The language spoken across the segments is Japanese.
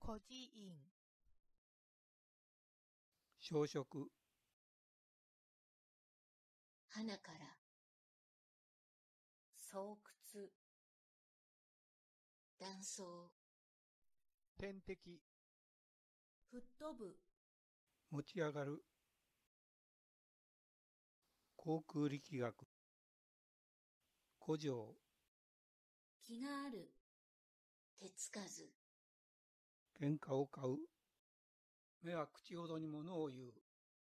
孤児院小食花から巣窟断層点滴吹っ飛ぶ持ち上がる航空力学古城気がある手つかず喧嘩を買う目は口ほどにものを言う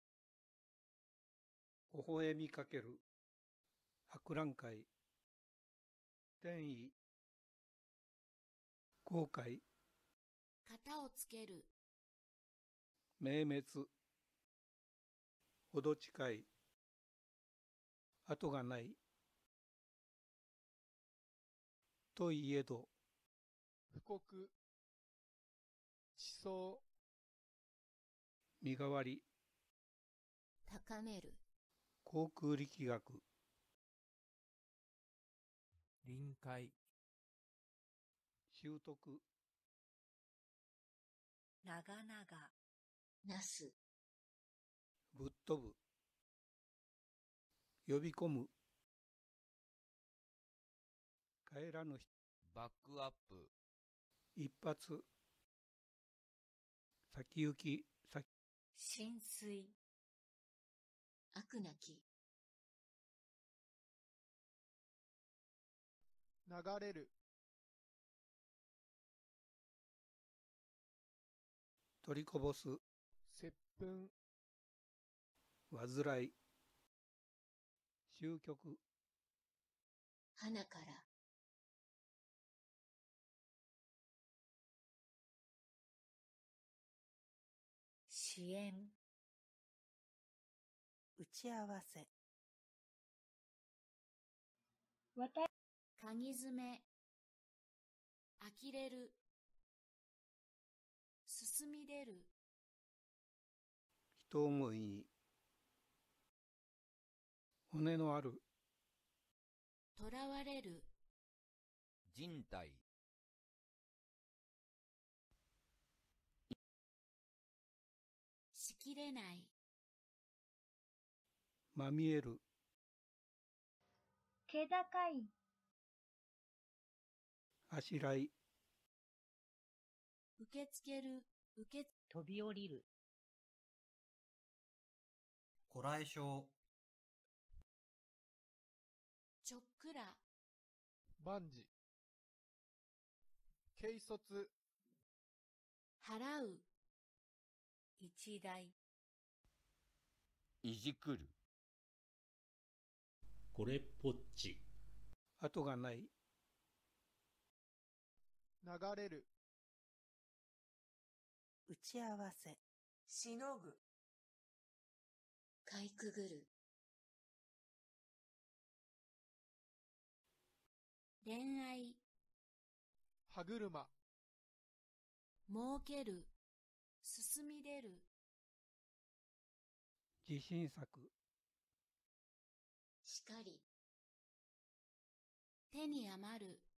微笑みかける博覧会転移後悔型をつける明滅ほど近い後がないといえど布告地層身代わり高める航空力学臨界習得長々なすぶっ飛ぶ呼び込む帰らぬ人バックアップ一発先行き浸水悪なき流れる取りこぼす接吻煩い終局花から支援打ち合わせ鍵爪呆れる進み出る人思いに骨のある囚われる人体しきれないまみえる気高いあしらい受け付ける飛び降りるこらえ性ちょっくら万事軽率払う一台いじくるこれっぽっち後がない流れる打ち合わせしのぐかいくぐる恋愛歯車儲ける進み出る自信作しかり手に余る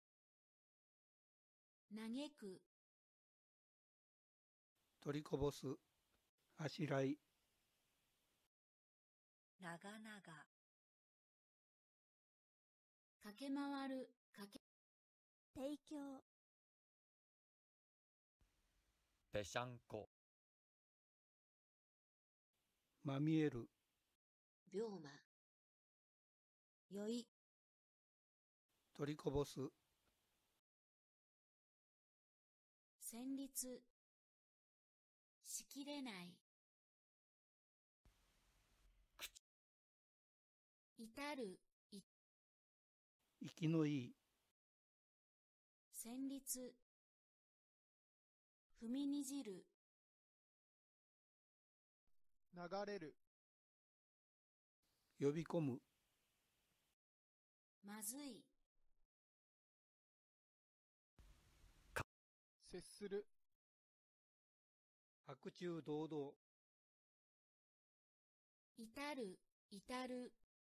嘆く取りこぼすあしらい長々 駆け回る提供ぺしゃんこまみえる病魔酔い取りこぼす旋律しきれない至る生きのいい旋律踏みにじる流れる呼び込むまずい接する白昼堂々 至る至る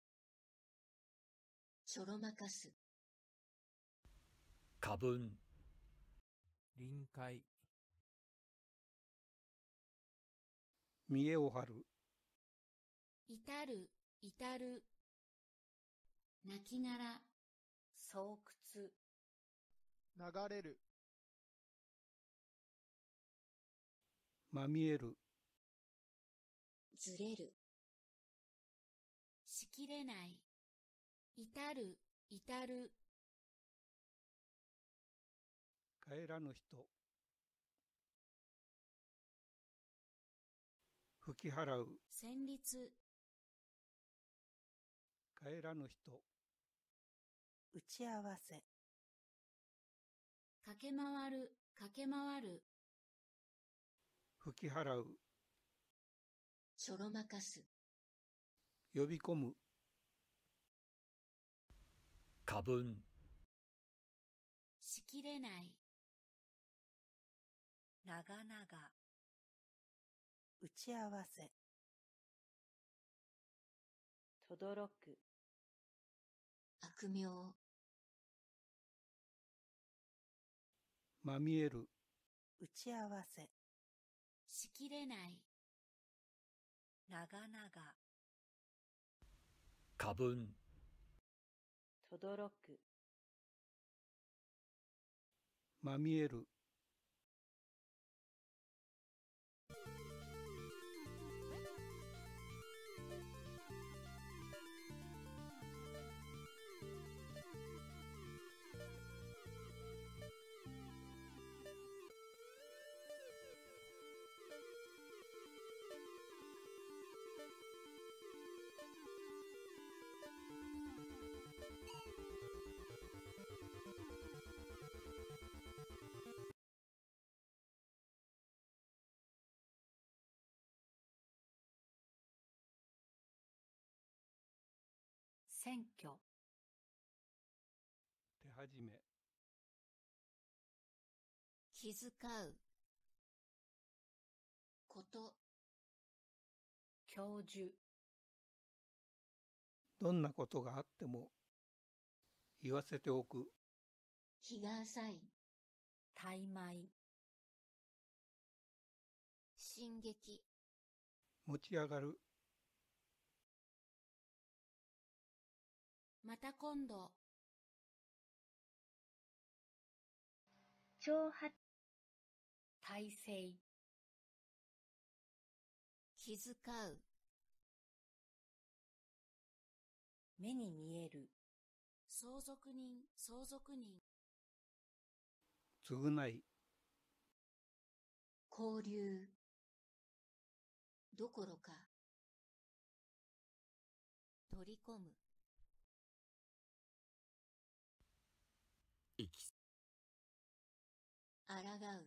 ちょろまかす過分臨界見栄を張る。 至る、至る。亡骸、 巣窟、 流れる、 まみえる。 ずれる。しきれない。至る、至る。 帰らぬ人。吹き払う。 旋律、 帰らぬ人。 打ち合わせ、 駆け回る、駆け回る。 吹き払う。 ちょろまかす。 呼び込む。 過分、 しきれない。 長々、打ち合わせ、とどろく、 悪名、 まみえる。 打ち合わせ、 しきれない。 長々、 過分、 とどろく、 まみえる。 選挙、 手始め。 気遣う。こと、 教授、 どんなことがあっても言わせておく。 日が浅い。 怠米、 進撃、 持ち上がる。 また今度。 挑発、 体制、 気遣う。 目に見える、 相続人、相続人。 償い。 交流。どころか。取り込む。 行き、 抗う。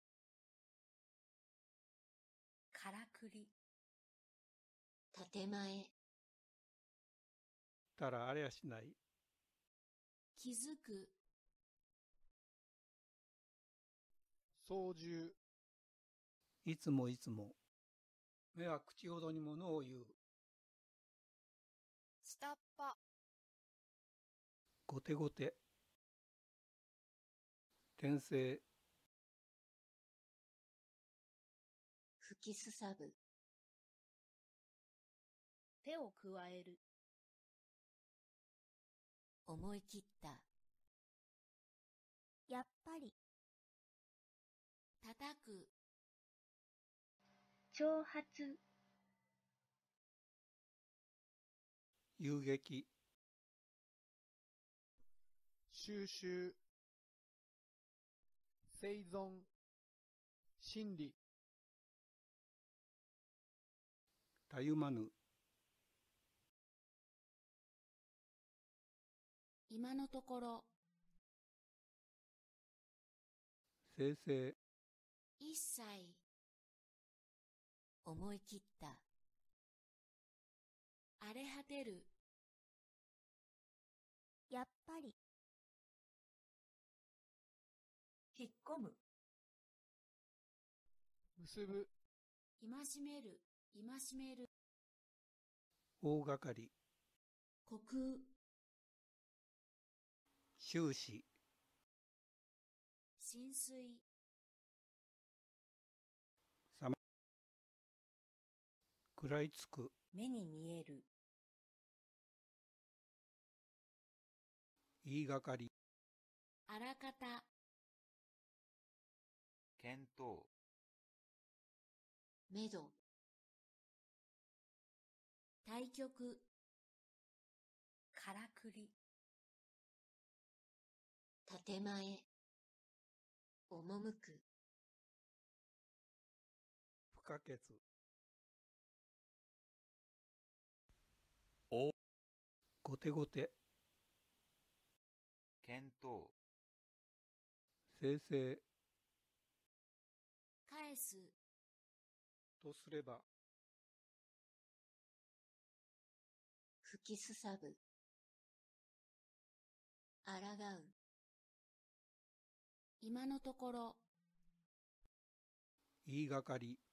からくり、 建前。 たらありゃしない。 気づく。 操縦、 いつもいつも。目は口ほどにものを言う。 下っ端。 ごてごて。転生。 吹きすさぶ。 手を加える、 思い切った。 やっぱり、 叩く。 挑発、 遊撃。 収集、生存、心理、 たゆまぬ。 今のところ。 生成。 一切。思い切った。荒れ果てる。 やっぱり、 引っ込む、 結ぶ、 戒める、戒める。 大掛かり。 虚空。 終始。 浸水。 食らいつく、 目に見える。 言いがかり、 あらかた、 検討、 めど。対局、 からくり。 建前、赴く。 不可欠、 お、 ごてごて、 検討、 生成、 返す、 とすれば、 吹きすさぶ。あらがう。今のところ、 言いがかり、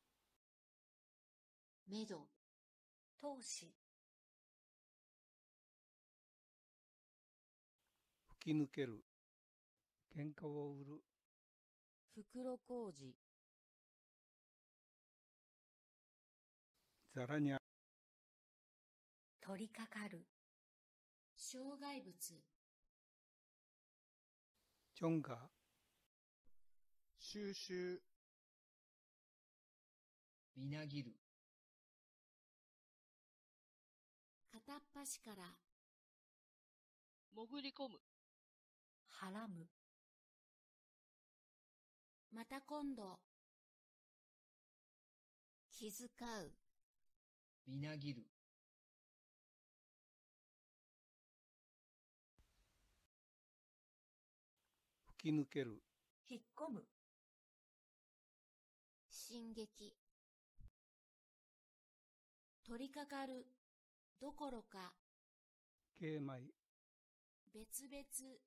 めど。 投資、 吹き抜ける、喧嘩を売る、 袋小路。 ざらにゃ、 取りかかる。 障害物。 ちょんが、 収集、 みなぎる。 片っ端から、 潜り込む、 はらむ。 また今度。気遣う。 みなぎる。 吹き抜ける、 引っ込む。 進撃。取りかかる。どころか、 敬米、 別々。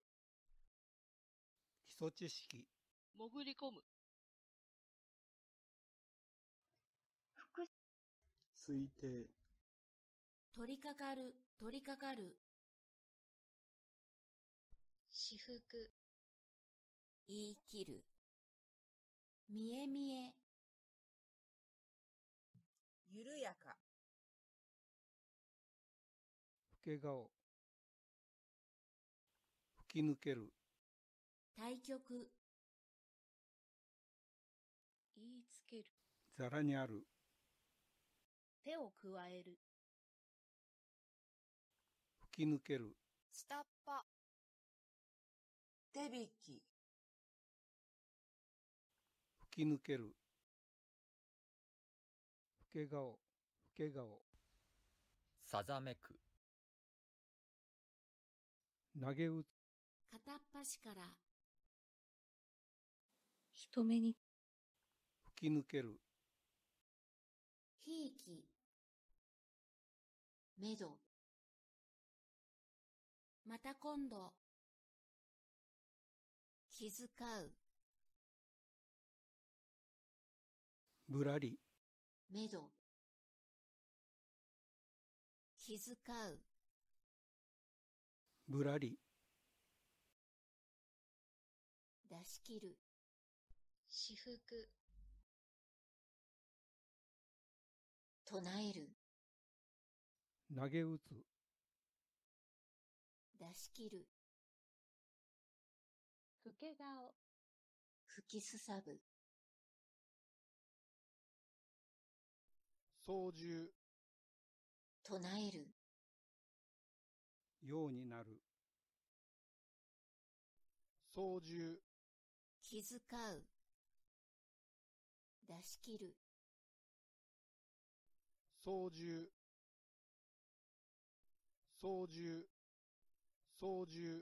基礎知識、 潜り込む、 推定、 取りかかる。取りかかる。私服。言い切る。見え見え。 緩やか。 老け顔、吹き抜ける、 対局。 言いつける。 ざらにある、 手を加える。 吹き抜ける、 下っ端。 手引き。 吹き抜ける、老け顔、老け顔、 さざめく、 投げ打つ、 片っ端から。 人目に。 吹き抜ける、 ひいき。めど。また今度。気遣う。 ぶらり、 めど。気遣う。 ぶらり、 出し切る。私服。唱える。 投げ打つ、 出し切る。 老け顔、 吹きすさぶ。 操縦、 唱える。 ようになる、 操縦、 気遣う。出し切る。 操縦、操縦、操縦。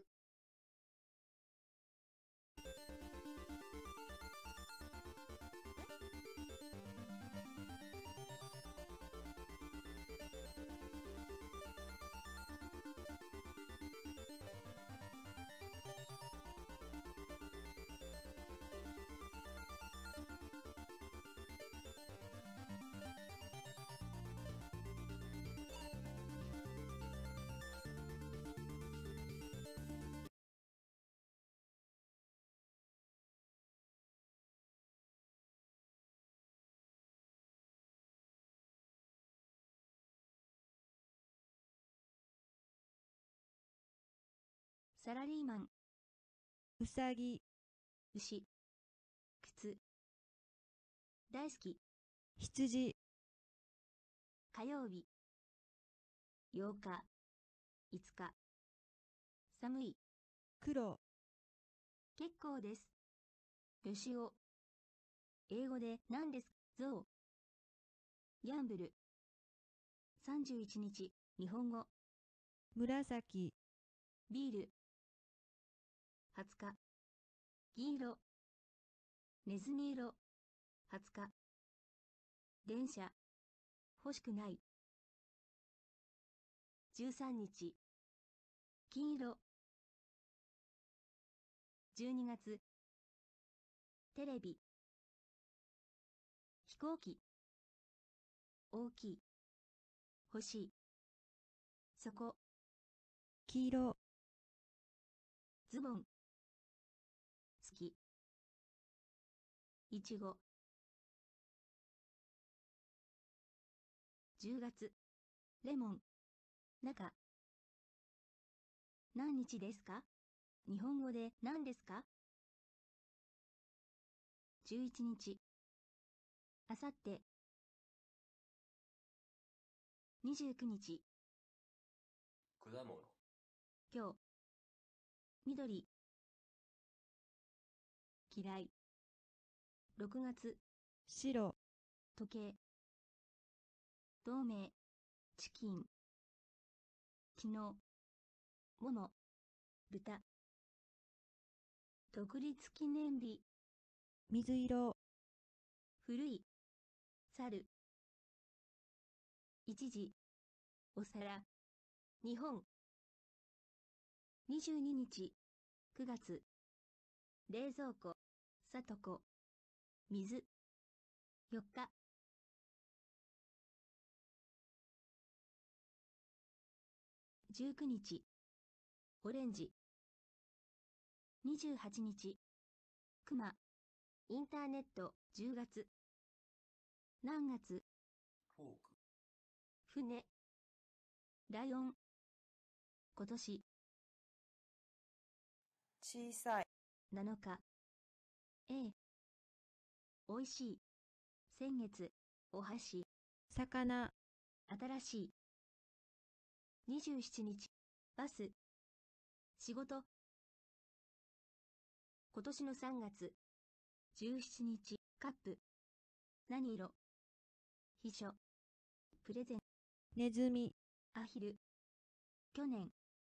サラリーマン、 うさぎ、 牛、靴、大好き、 羊、 火曜日、8日、5日、寒い、 黒、 結構です。よしお、英語で何ですか？ゾウ、ギャンブル、31日、日本語、 紫、 ビール、20日、銀色、ネズミ色、20日、電車、欲しくない、13日、金色、12月、テレビ、飛行機、大きい、欲しい、そこ、 黄色、 ズボン、好き、いちご、10月、レモン、中、何日ですか？日本語で何ですか？11日、あさって、29日、 果物。 今日、緑、嫌い、6月、 白、 時計、同盟、チキン、昨日、もも、豚、独立記念日、 水色、 古い、猿、一時、お皿、日本、22日、9月、冷蔵庫、さとこ、水、4日、19日、オレンジ、28日、クマ、インターネット、10月、何月、 フォーク。 船、ライオン、今年、 小さい、 7日、A、おいしい、先月、お箸、 魚、 新しい、27日、バス、仕事、今年の3月、17日、カップ、何色、秘書、プレゼン、 ネズミ、 アヒル、去年、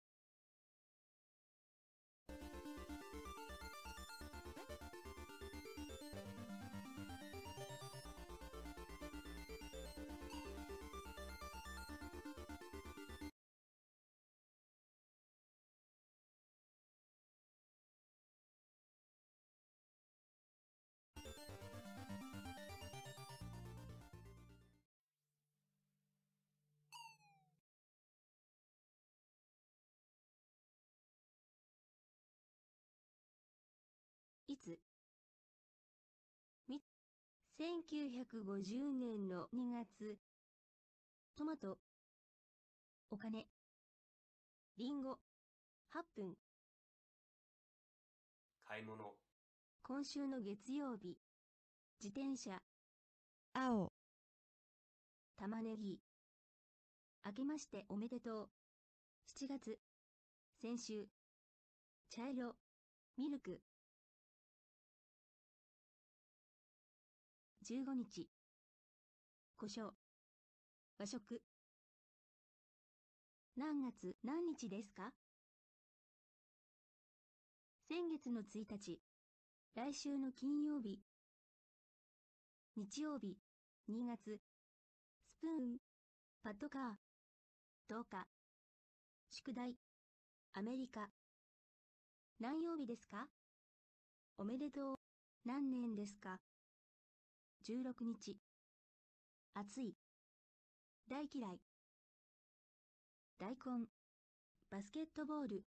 いつ、1950年の2月、トマト、お金、リンゴ、8分、 買い物。 今週の月曜日、自転車、 青、 玉ねぎ、明けましておめでとう、7月、先週、茶色、ミルク、15日、胡椒、和食、何月何日ですか？先月の1日、来週の金曜日、日曜日、2月、スプーン、パッドカー、10日、宿題、アメリカ、何曜日ですか？おめでとう、何年ですか？16日、暑い、大嫌い、大根、バスケットボール、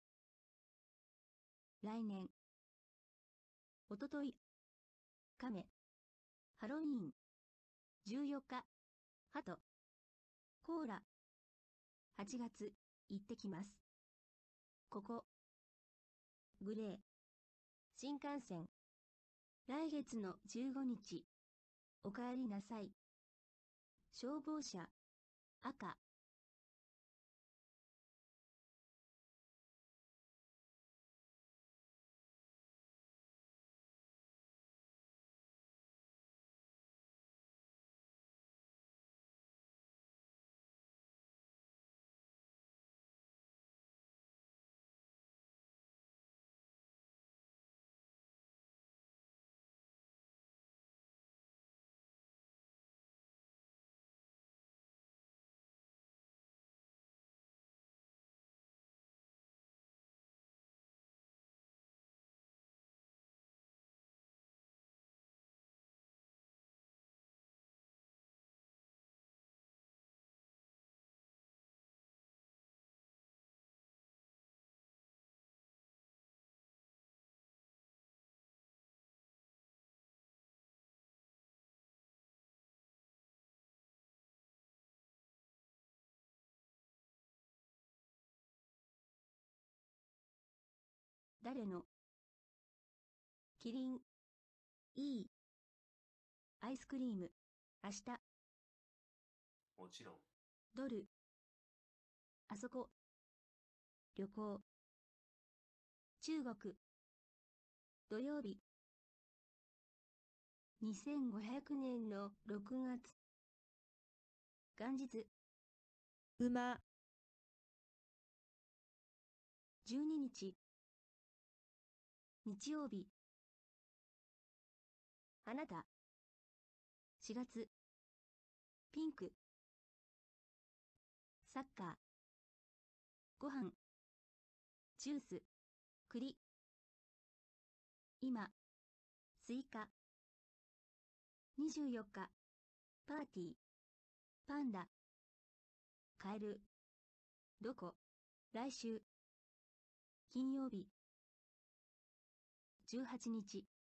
来年、おととい、亀、ハロウィーン、14日、ハト、コーラ、8月、行ってきます。ここ、 グレー。新幹線。来月の15日。お帰りなさい。消防車。赤。誰の。キリン。いい。アイスクリーム。明日。 もちろん。 ドル。あそこ。旅行。中国。土曜日。2500年の6月。元日。 馬、 12日。日曜日。あなた。4月。ピンク。サッカー。ご飯。ジュース。栗。今。スイカ。24日。パーティー。パンダ。カエル。どこ。来週。金曜日。18日。